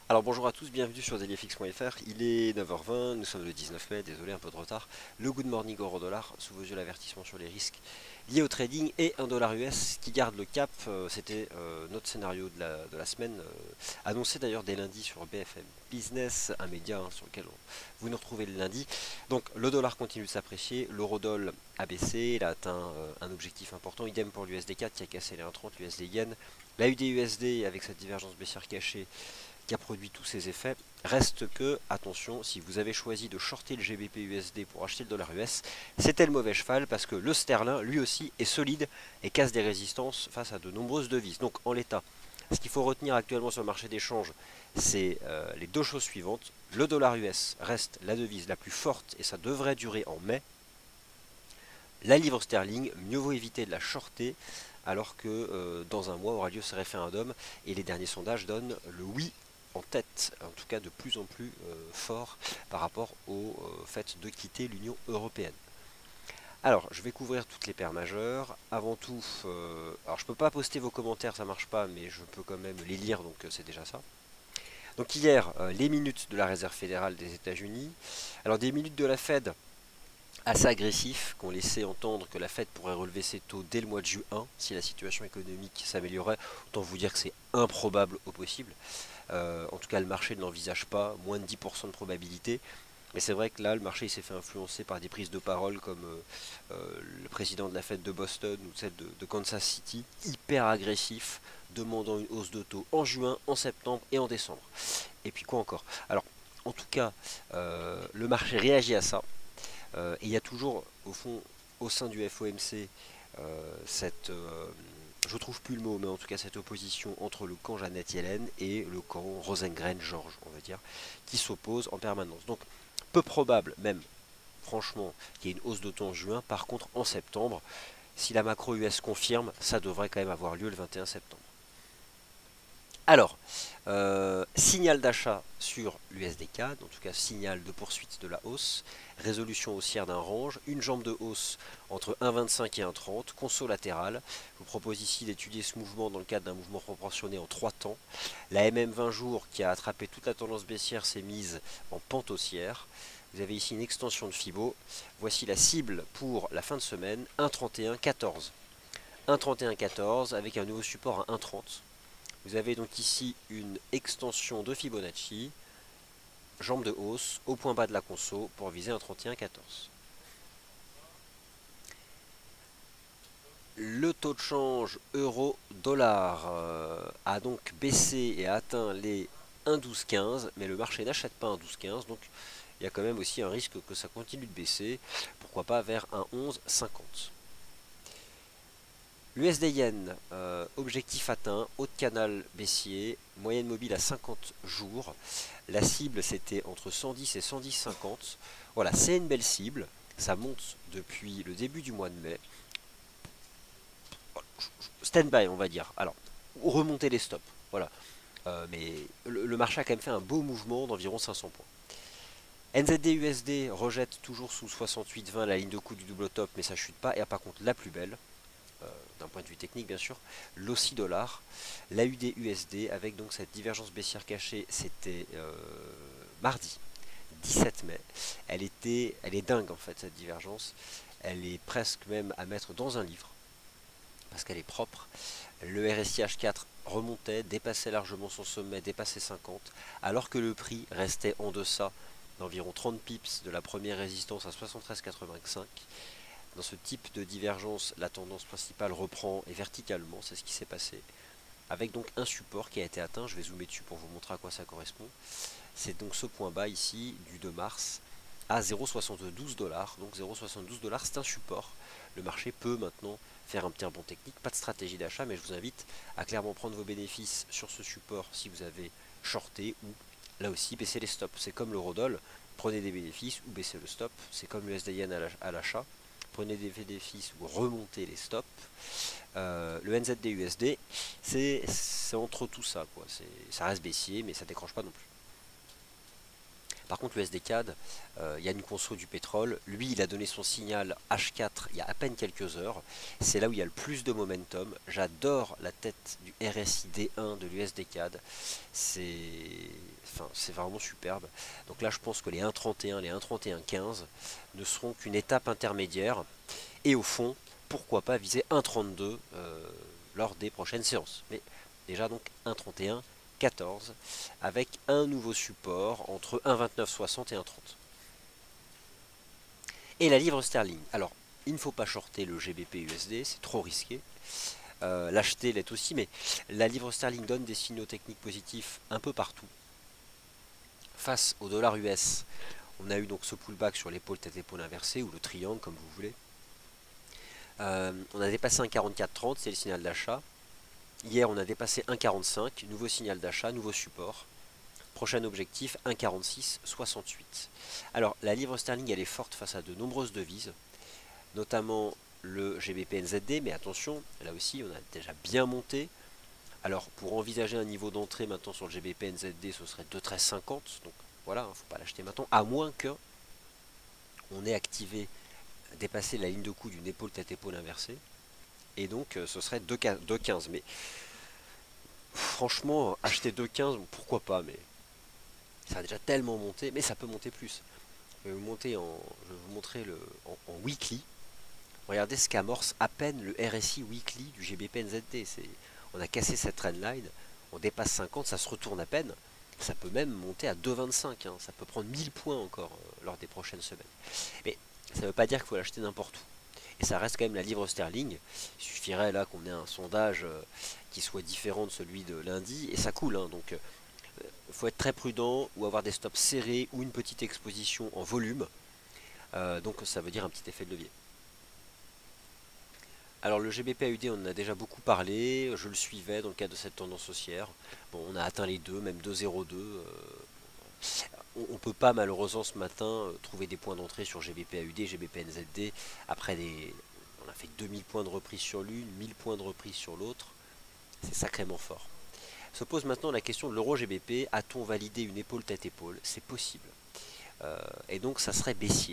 Alors bonjour à tous, bienvenue sur dailyfx.fr. Il est 9h20, nous sommes le 19 mai, désolé un peu de retard. Le good morning euro-dollar, sous vos yeux l'avertissement sur les risques liés au trading et un dollar US qui garde le cap. C'était notre scénario de la semaine, annoncé d'ailleurs dès lundi sur BFM Business, un média sur lequel vous nous retrouvez le lundi. Donc le dollar continue de s'apprécier, l'euro-dollar a baissé, il a atteint un objectif important, idem pour l'USD4 qui a cassé les 1,30, l'USD yen. La UD-USD avec cette divergence baissière cachée qui a produit tous ces effets. Reste que, attention, si vous avez choisi de shorter le GBP USD pour acheter le dollar US, c'était le mauvais cheval parce que le sterling, lui aussi, est solide et casse des résistances face à de nombreuses devises. Donc en l'état, ce qu'il faut retenir actuellement sur le marché d'échange, c'est les deux choses suivantes. Le dollar US reste la devise la plus forte et ça devrait durer en mai. La livre sterling, mieux vaut éviter de la shorter alors que dans un mois aura lieu ce référendum et les derniers sondages donnent le oui en tête, en tout cas de plus en plus fort par rapport au fait de quitter l'Union européenne. Alors, je vais couvrir toutes les paires majeures. Avant tout, alors je peux pas poster vos commentaires, ça marche pas, mais je peux quand même les lire, donc c'est déjà ça. Donc hier, les minutes de la Réserve fédérale des États-Unis. Alors des minutes de la Fed assez agressifs qui ont laissé entendre que la Fed pourrait relever ses taux dès le mois de juin si la situation économique s'améliorait. Autant vous dire que c'est improbable au possible. En tout cas, le marché ne l'envisage pas, moins de 10% de probabilité. Mais c'est vrai que là, le marché s'est fait influencer par des prises de parole comme le président de la Fed de Boston ou celle de Kansas City, hyper agressif, demandant une hausse de taux en juin, en septembre et en décembre. Et puis quoi encore? Alors, en tout cas, le marché réagit à ça. Et il y a toujours, au fond, au sein du FOMC, cette, je trouve plus le mot, mais en tout cas cette opposition entre le camp Janet Yellen et le camp Rosengren-Georges, on va dire, qui s'opposent en permanence. Donc, peu probable, même, franchement, qu'il y ait une hausse de taux en juin. Par contre, en septembre, si la macro US confirme, ça devrait quand même avoir lieu le 21 septembre. Alors, signal d'achat sur l'USD4, en tout cas signal de poursuite de la hausse, résolution haussière d'un range, une jambe de hausse entre 1,25 et 1,30, conso latérale. Je vous propose ici d'étudier ce mouvement dans le cadre d'un mouvement proportionné en 3 temps. La MM 20 jours qui a attrapé toute la tendance baissière s'est mise en pente haussière. Vous avez ici une extension de Fibo. Voici la cible pour la fin de semaine, 1,31,14. 1,31,14 avec un nouveau support à 1,30. Vous avez donc ici une extension de Fibonacci, jambe de hausse au point bas de la conso pour viser un 31,14. Le taux de change euro-dollar a donc baissé et a atteint les 1,1215, mais le marché n'achète pas 1,1215, donc il y a quand même aussi un risque que ça continue de baisser, pourquoi pas vers 1,1150. L'USD Yen, objectif atteint, haut de canal baissier, moyenne mobile à 50 jours. La cible c'était entre 110 et 110,50. Voilà, c'est une belle cible. Ça monte depuis le début du mois de mai. Stand-by, on va dire. Alors, remonter les stops. Voilà. Mais le marché a quand même fait un beau mouvement d'environ 500 points. NZD USD rejette toujours sous 68,20 la ligne de coup du double top, mais ça chute pas. Et par contre, la plus belle, d'un point de vue technique bien sûr, l'AUSSI dollar, l'AUD USD avec donc cette divergence baissière cachée, c'était mardi 17 mai. Elle est dingue en fait cette divergence. Elle est presque même à mettre dans un livre parce qu'elle est propre. Le RSI H4 remontait, dépassait largement son sommet, dépassait 50, alors que le prix restait en deçà d'environ 30 pips de la première résistance à 73,85. Dans ce type de divergence, la tendance principale reprend et verticalement, c'est ce qui s'est passé, avec donc un support qui a été atteint. Je vais zoomer dessus pour vous montrer à quoi ça correspond. C'est donc ce point bas ici du 2 mars à 0,72 dollars. Donc 0,72 dollars, c'est un support. Le marché peut maintenant faire un petit rebond technique. Pas de stratégie d'achat, mais je vous invite à clairement prendre vos bénéfices sur ce support si vous avez shorté ou là aussi baisser les stops. C'est comme l'eurodoll, prenez des bénéfices ou baissez le stop. C'est comme l'USD Yen à l'achat. Prenez des bénéfices ou remontez les stops. Le NZD USD, c'est entre tout ça, quoi. Ça reste baissier, mais ça décroche pas non plus. Par contre, le SDCAD, il y a une conso du pétrole. Lui, il a donné son signal H4 il y a à peine quelques heures. C'est là où il y a le plus de momentum. J'adore la tête du RSI D1 de l'USDCAD. C'est vraiment superbe. Donc là, je pense que les 1,31, les 1,31,15 ne seront qu'une étape intermédiaire. Et au fond, pourquoi pas viser 1,32 lors des prochaines séances. Mais déjà donc 1,31. 14 avec un nouveau support entre 1,2960 et 1,30. Et la livre sterling. Alors, il ne faut pas shorter le GBP USD, c'est trop risqué. L'acheter l'est aussi, mais la livre sterling donne des signaux techniques positifs un peu partout. Face au dollar US, on a eu donc ce pullback sur l'épaule tête-épaule inversée, ou le triangle comme vous voulez. On a dépassé 1,4430, c'est le signal d'achat. Hier, on a dépassé 1,45, nouveau signal d'achat, nouveau support. Prochain objectif, 1,4668. Alors, la livre sterling, elle est forte face à de nombreuses devises, notamment le GBP-NZD, mais attention, là aussi, on a déjà bien monté. Alors, pour envisager un niveau d'entrée maintenant sur le GBP-NZD, ce serait 2,1350. Donc, voilà, il ne faut pas l'acheter maintenant, à moins que on ait activé, dépassé la ligne de coup d'une épaule tête-épaule inversée. Et donc, ce serait 2,15. Mais franchement, acheter 2,15, pourquoi pas, mais ça a déjà tellement monté, mais ça peut monter plus. Je vais vous montrer en weekly. Regardez ce qu'amorce à peine le RSI weekly du GBP-NZD. On a cassé cette trendline, on dépasse 50, ça se retourne à peine. Ça peut même monter à 2,25. Hein. Ça peut prendre 1000 points encore lors des prochaines semaines. Mais ça ne veut pas dire qu'il faut l'acheter n'importe où. Et ça reste quand même la livre sterling. Il suffirait là qu'on ait un sondage qui soit différent de celui de lundi, et ça coule. Hein. Donc il faut être très prudent ou avoir des stops serrés ou une petite exposition en volume. Donc ça veut dire un petit effet de levier. Alors le GBP-AUD, on en a déjà beaucoup parlé, je le suivais dans le cadre de cette tendance haussière. Bon, on a atteint les deux, même 2,02. On ne peut pas malheureusement ce matin trouver des points d'entrée sur GBP-AUD, GBP-NZD. Après, on a fait 2000 points de reprise sur l'une, 1000 points de reprise sur l'autre. C'est sacrément fort. Se pose maintenant la question de l'euro-GBP. A-t-on validé une épaule tête-épaule? C'est possible. Et donc ça serait baissier.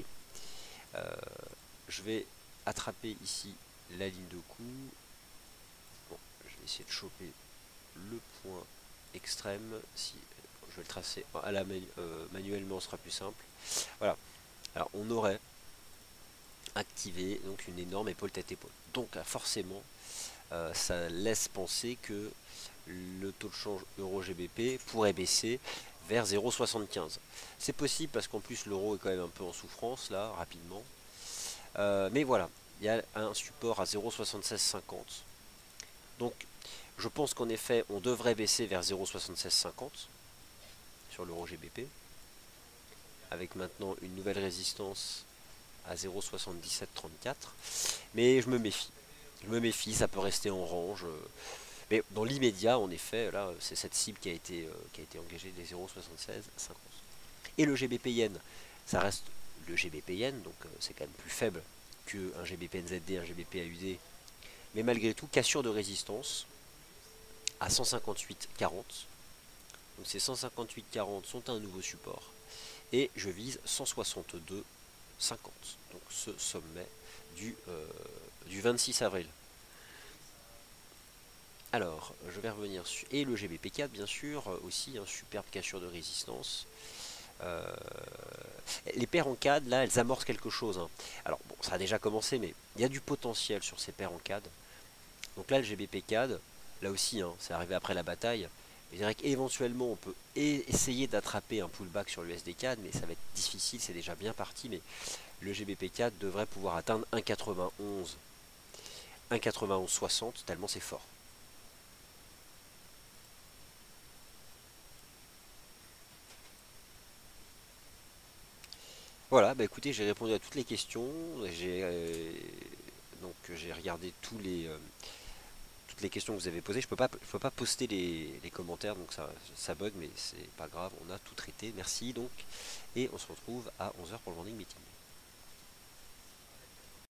Je vais attraper ici la ligne de coup. Bon, je vais essayer de choper le point extrême. Si je vais le tracer manuellement, ce sera plus simple. Voilà. Alors on aurait activé donc une énorme épaule tête-épaule. Donc forcément, ça laisse penser que le taux de change euro-GBP pourrait baisser vers 0,75. C'est possible parce qu'en plus l'euro est quand même un peu en souffrance là, rapidement. Mais voilà, il y a un support à 0,7650. Donc je pense qu'en effet on devrait baisser vers 0,7650 sur l'euro-GBP. Avec maintenant une nouvelle résistance à 0,7734. Mais je me méfie. Je me méfie, ça peut rester en range. Mais dans l'immédiat, en effet, là, c'est cette cible qui a été engagée des 0,7650. Et le GBP Yen, ça reste le GBP Yen, donc c'est quand même plus faible qu'un GBP NZD, un GBP AUD. Mais malgré tout, cassure de résistance à 158,40. Donc ces 158,40 sont un nouveau support. Et je vise 162,50. Donc ce sommet du 26 avril. Alors, je vais revenir sur... Et le GBP4, bien sûr, aussi, un superbe cassure de résistance. Les paires en CAD, là, elles amorcent quelque chose. Hein. Alors, bon, ça a déjà commencé, mais il y a du potentiel sur ces paires en CAD. Donc là, le GBP4, là aussi, hein, c'est arrivé après la bataille. Je dirais qu'éventuellement, on peut essayer d'attraper un pullback sur l'USD4, mais ça va être difficile, c'est déjà bien parti. Mais le GBP4 devrait pouvoir atteindre 1,91. 1,9160, tellement c'est fort. Voilà, bah écoutez, j'ai répondu à toutes les questions. J'ai regardé toutes les questions que vous avez posées. Je peux pas poster les commentaires, donc ça bug, mais c'est pas grave, on a tout traité. Merci donc, et on se retrouve à 11 h pour le morning meeting.